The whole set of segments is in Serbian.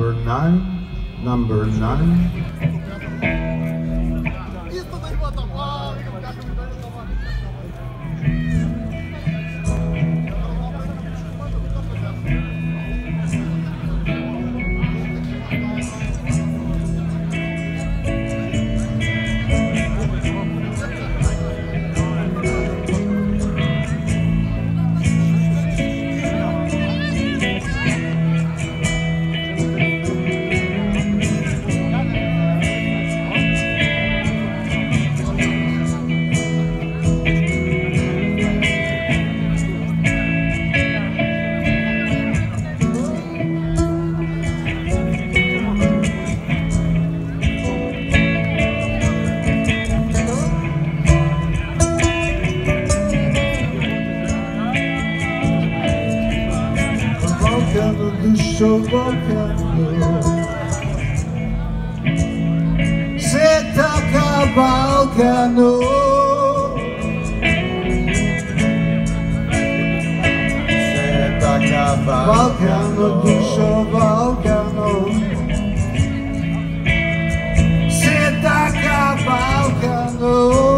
number 9, number 9. Dušo Balkanu, se taka Balkanu, se taka Balkanu, dušo Balkanu, se taka Balkanu.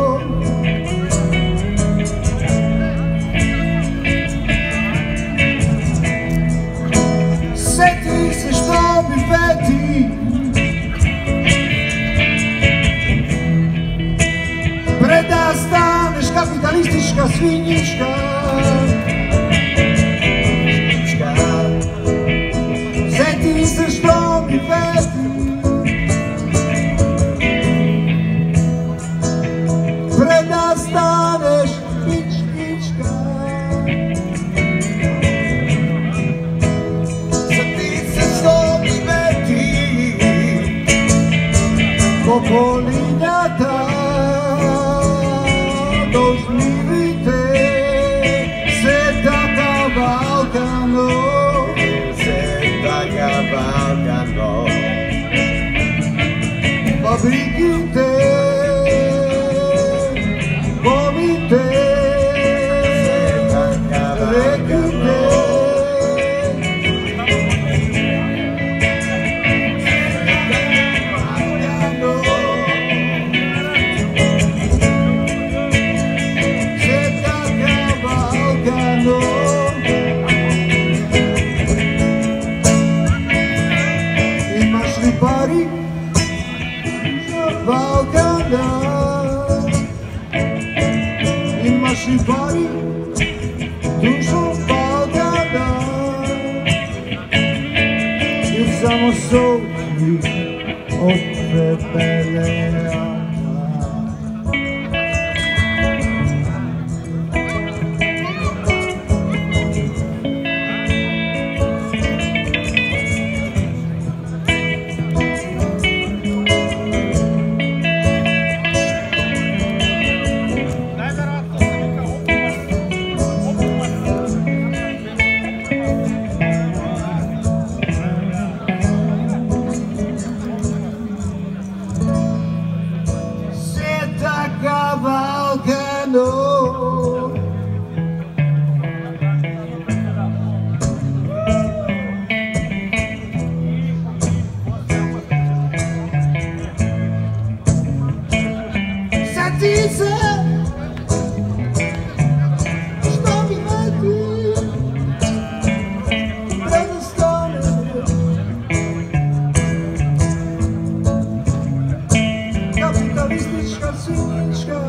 Sjeti se što mi peti, preda staneš kapitalistička svinjička. Sjeti se što mi peti, preda staneš pičkička. Polinjata doživite, se taka Balkano, se taka Balkano. Fabrikite, pomite, se taka Balkano. Imaš li pari za Balkana? Imaš li pari dušo Balkana? Ili samo soči od pepelea? Sjeti se što mi leti, preda stane kapitalistička svinjička.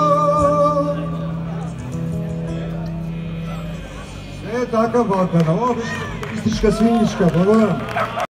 Taka Balkana, istička svinjička, pa